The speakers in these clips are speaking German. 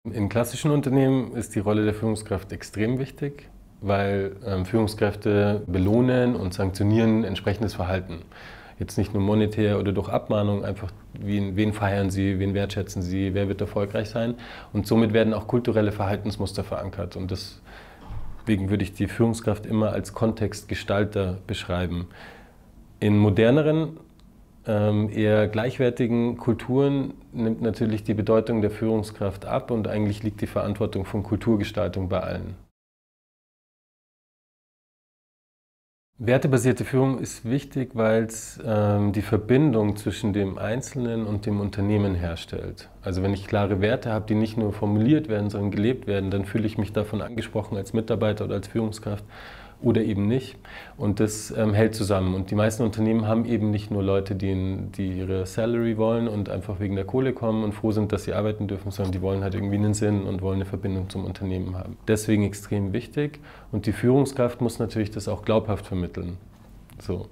In klassischen Unternehmen ist die Rolle der Führungskraft extrem wichtig, weil Führungskräfte belohnen und sanktionieren entsprechendes Verhalten. Jetzt nicht nur monetär oder durch Abmahnung, einfach wen feiern sie, wen wertschätzen sie, wer wird erfolgreich sein. Und somit werden auch kulturelle Verhaltensmuster verankert. Und deswegen würde ich die Führungskraft immer als Kontextgestalter beschreiben. In moderneren, eher gleichwertigen Kulturen nimmt natürlich die Bedeutung der Führungskraft ab und eigentlich liegt die Verantwortung von Kulturgestaltung bei allen. Wertebasierte Führung ist wichtig, weil es die Verbindung zwischen dem Einzelnen und dem Unternehmen herstellt. Also wenn ich klare Werte habe, die nicht nur formuliert werden, sondern gelebt werden, dann fühle ich mich davon angesprochen als Mitarbeiter oder als Führungskraft oder eben nicht. Und das hält zusammen. Und die meisten Unternehmen haben eben nicht nur Leute, die ihre Salary wollen und einfach wegen der Kohle kommen und froh sind, dass sie arbeiten dürfen, sondern die wollen halt irgendwie einen Sinn und wollen eine Verbindung zum Unternehmen haben. Deswegen extrem wichtig. Und die Führungskraft muss natürlich das auch glaubhaft vermitteln. So.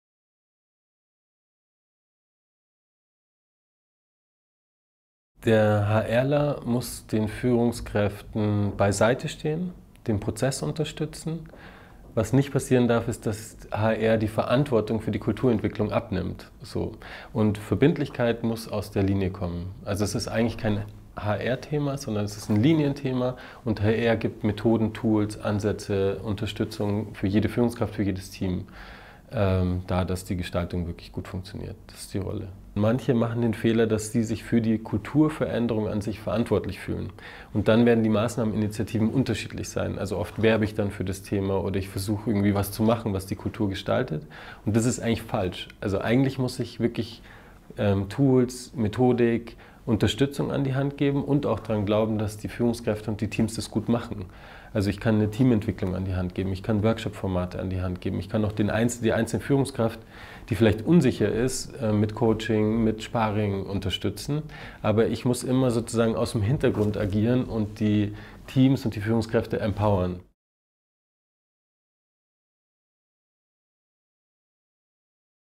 Der HRler muss den Führungskräften beiseite stehen, den Prozess unterstützen. Was nicht passieren darf, ist, dass HR die Verantwortung für die Kulturentwicklung abnimmt. So. Und Verbindlichkeit muss aus der Linie kommen. Also es ist eigentlich kein HR-Thema, sondern es ist ein Linienthema und HR gibt Methoden, Tools, Ansätze, Unterstützung für jede Führungskraft, für jedes Team, dass die Gestaltung wirklich gut funktioniert. Das ist die Rolle. Manche machen den Fehler, dass sie sich für die Kulturveränderung an sich verantwortlich fühlen. Und dann werden die Maßnahmeninitiativen unterschiedlich sein. Also oft werbe ich dann für das Thema oder ich versuche irgendwie was zu machen, was die Kultur gestaltet. Und das ist eigentlich falsch. Also eigentlich muss ich wirklich Tools, Methodik, Unterstützung an die Hand geben und auch daran glauben, dass die Führungskräfte und die Teams das gut machen. Also ich kann eine Teamentwicklung an die Hand geben, ich kann Workshop-Formate an die Hand geben, ich kann auch die einzelne Führungskraft, die vielleicht unsicher ist, mit Coaching, mit Sparring unterstützen. Aber ich muss immer sozusagen aus dem Hintergrund agieren und die Teams und die Führungskräfte empowern.